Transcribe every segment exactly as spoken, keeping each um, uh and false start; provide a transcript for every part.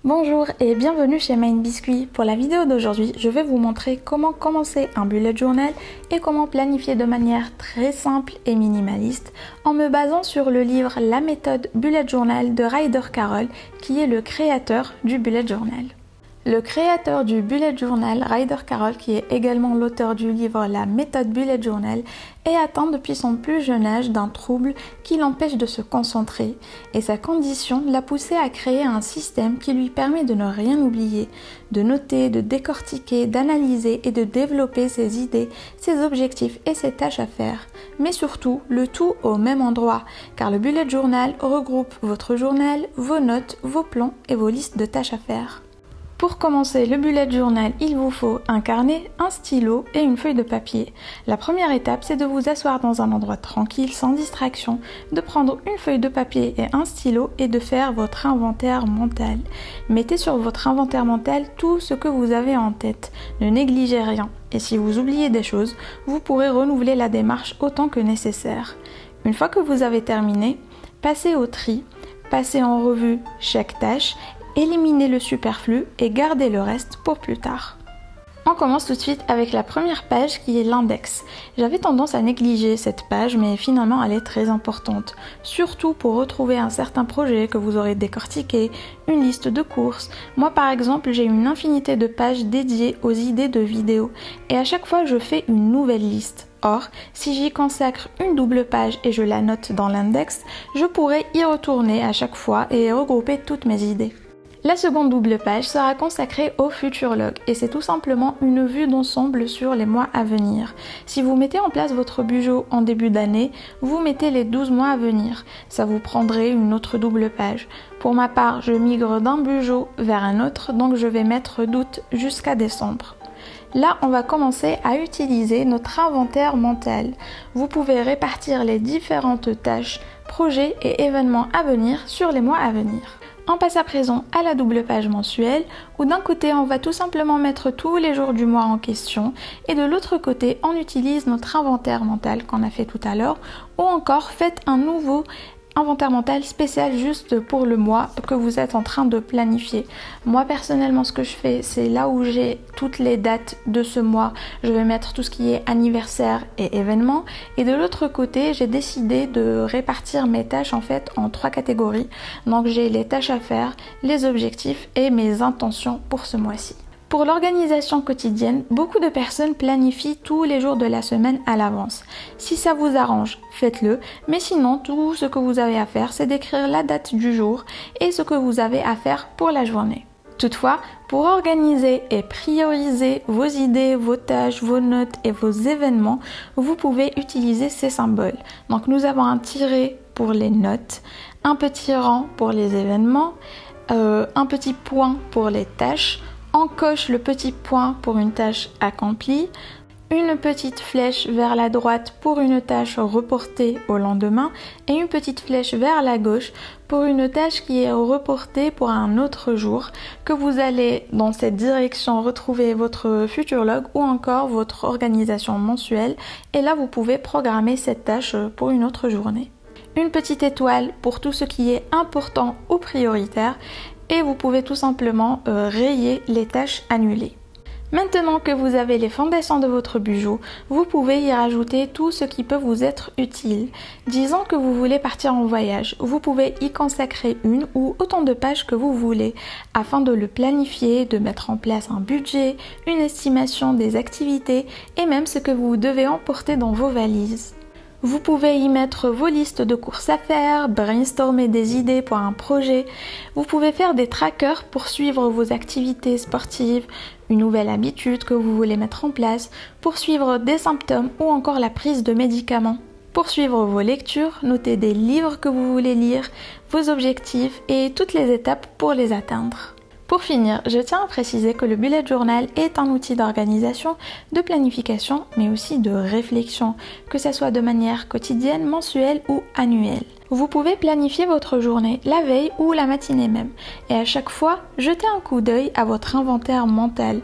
Bonjour et bienvenue chez Mind Biscuit. Pour la vidéo d'aujourd'hui, je vais vous montrer comment commencer un bullet journal et comment planifier de manière très simple et minimaliste en me basant sur le livre La méthode bullet journal de Ryder Carroll qui est le créateur du bullet journal. Le créateur du bullet journal, Ryder Carroll, qui est également l'auteur du livre La méthode bullet journal, est atteint depuis son plus jeune âge d'un trouble qui l'empêche de se concentrer et sa condition l'a poussé à créer un système qui lui permet de ne rien oublier, de noter, de décortiquer, d'analyser et de développer ses idées, ses objectifs et ses tâches à faire. Mais surtout, le tout au même endroit, car le bullet journal regroupe votre journal, vos notes, vos plans et vos listes de tâches à faire. Pour commencer le bullet journal, il vous faut un carnet, un stylo et une feuille de papier. La première étape, c'est de vous asseoir dans un endroit tranquille, sans distraction, de prendre une feuille de papier et un stylo et de faire votre inventaire mental. Mettez sur votre inventaire mental tout ce que vous avez en tête. Ne négligez rien. Et si vous oubliez des choses, vous pourrez renouveler la démarche autant que nécessaire. Une fois que vous avez terminé, passez au tri, passez en revue chaque tâche. Éliminez le superflu et gardez le reste pour plus tard. On commence tout de suite avec la première page qui est l'index. J'avais tendance à négliger cette page mais finalement elle est très importante, surtout pour retrouver un certain projet que vous aurez décortiqué, une liste de courses. Moi par exemple j'ai une infinité de pages dédiées aux idées de vidéos et à chaque fois je fais une nouvelle liste. Or, si j'y consacre une double page et je la note dans l'index, je pourrai y retourner à chaque fois et regrouper toutes mes idées. La seconde double page sera consacrée au futurologue et c'est tout simplement une vue d'ensemble sur les mois à venir. Si vous mettez en place votre budget en début d'année, vous mettez les douze mois à venir. Ça vous prendrait une autre double page. Pour ma part, je migre d'un budget vers un autre, donc je vais mettre d'août jusqu'à décembre. Là, on va commencer à utiliser notre inventaire mental. Vous pouvez répartir les différentes tâches, projets et événements à venir sur les mois à venir. On passe à présent à la double page mensuelle où d'un côté on va tout simplement mettre tous les jours du mois en question et de l'autre côté on utilise notre inventaire mental qu'on a fait tout à l'heure ou encore faites un nouveau inventaire mental spécial juste pour le mois que vous êtes en train de planifier. Moi personnellement ce que je fais c'est là où j'ai toutes les dates de ce mois, je vais mettre tout ce qui est anniversaire et événements et de l'autre côté j'ai décidé de répartir mes tâches en fait en trois catégories. Donc j'ai les tâches à faire, les objectifs et mes intentions pour ce mois-ci. Pour l'organisation quotidienne, beaucoup de personnes planifient tous les jours de la semaine à l'avance. Si ça vous arrange, faites-le, mais sinon tout ce que vous avez à faire, c'est d'écrire la date du jour et ce que vous avez à faire pour la journée. Toutefois, pour organiser et prioriser vos idées, vos tâches, vos notes et vos événements, vous pouvez utiliser ces symboles. Donc nous avons un tiret pour les notes, un petit rang pour les événements, euh, un petit point pour les tâches, on coche le petit point pour une tâche accomplie, une petite flèche vers la droite pour une tâche reportée au lendemain et une petite flèche vers la gauche pour une tâche qui est reportée pour un autre jour que vous allez dans cette direction retrouver votre futurologue ou encore votre organisation mensuelle et là vous pouvez programmer cette tâche pour une autre journée. Une petite étoile pour tout ce qui est important ou prioritaire et vous pouvez tout simplement euh, rayer les tâches annulées. Maintenant que vous avez les fondations de votre budget, vous pouvez y rajouter tout ce qui peut vous être utile. Disons que vous voulez partir en voyage, vous pouvez y consacrer une ou autant de pages que vous voulez afin de le planifier, de mettre en place un budget, une estimation des activités et même ce que vous devez emporter dans vos valises. Vous pouvez y mettre vos listes de courses à faire, brainstormer des idées pour un projet. Vous pouvez faire des trackers pour suivre vos activités sportives, une nouvelle habitude que vous voulez mettre en place, pour suivre des symptômes ou encore la prise de médicaments. Pour suivre vos lectures, notez des livres que vous voulez lire, vos objectifs et toutes les étapes pour les atteindre. Pour finir, je tiens à préciser que le bullet journal est un outil d'organisation, de planification, mais aussi de réflexion, que ce soit de manière quotidienne, mensuelle ou annuelle. Vous pouvez planifier votre journée la veille ou la matinée même, et à chaque fois, jetez un coup d'œil à votre inventaire mental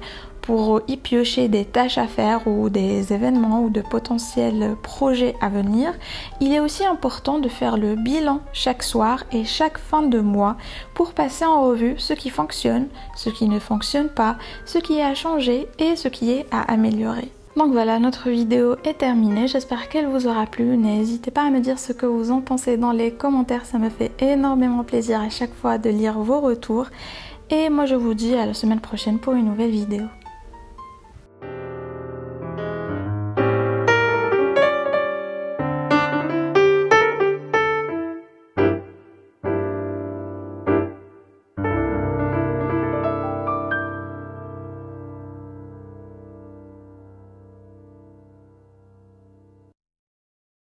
pour y piocher des tâches à faire ou des événements ou de potentiels projets à venir, il est aussi important de faire le bilan chaque soir et chaque fin de mois pour passer en revue ce qui fonctionne, ce qui ne fonctionne pas, ce qui est à changer et ce qui est à améliorer. Donc voilà, notre vidéo est terminée, j'espère qu'elle vous aura plu. N'hésitez pas à me dire ce que vous en pensez dans les commentaires, ça me fait énormément plaisir à chaque fois de lire vos retours. Et moi je vous dis à la semaine prochaine pour une nouvelle vidéo.